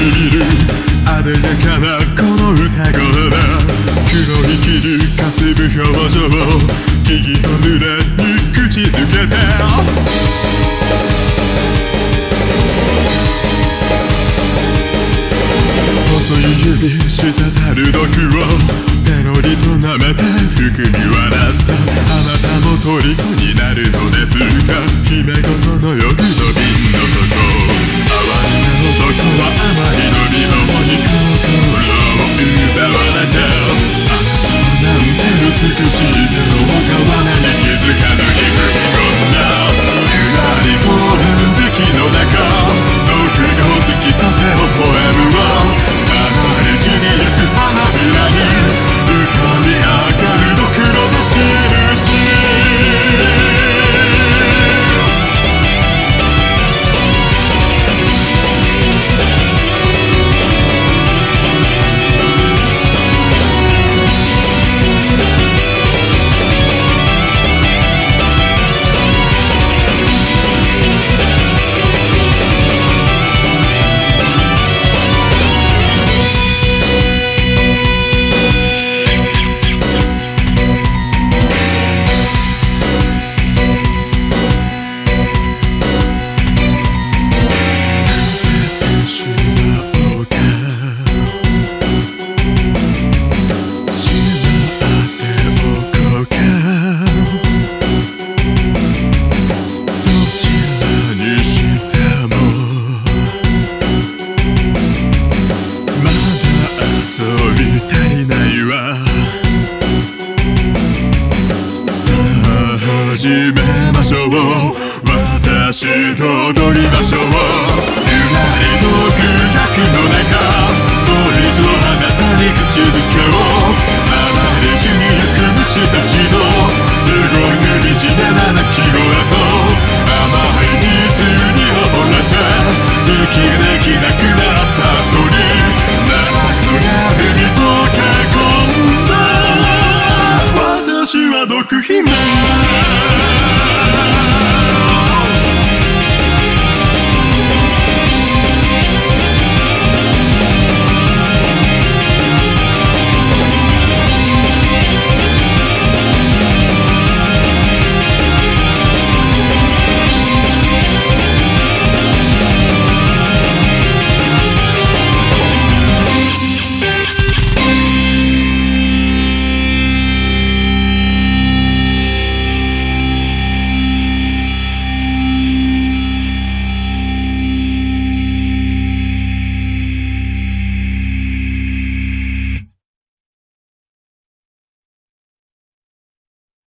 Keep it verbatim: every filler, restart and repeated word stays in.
しみるあでやかなこの歌声だ。黒に切るかすむ表情木々の濡れに口づけて細い指滴る毒をペロリと舐めて服に笑ったあなたも虜になるのですか。姫事の欲の瓶の底哀れな男はあまりの美貌に心を奪われてあなたはなんて美しいのを川に気づかずに踏み込んだゆらりと断食の中毒が突き立てをポエムを地に行く花びらに浮かび上がるドクロの印始めましょう私と踊りましょうゆらりと空白の中もう一度あなたに口づけをあまり死にゆく虫たちの動く惨めな鳴き声と甘い水に溺れて息できなくなる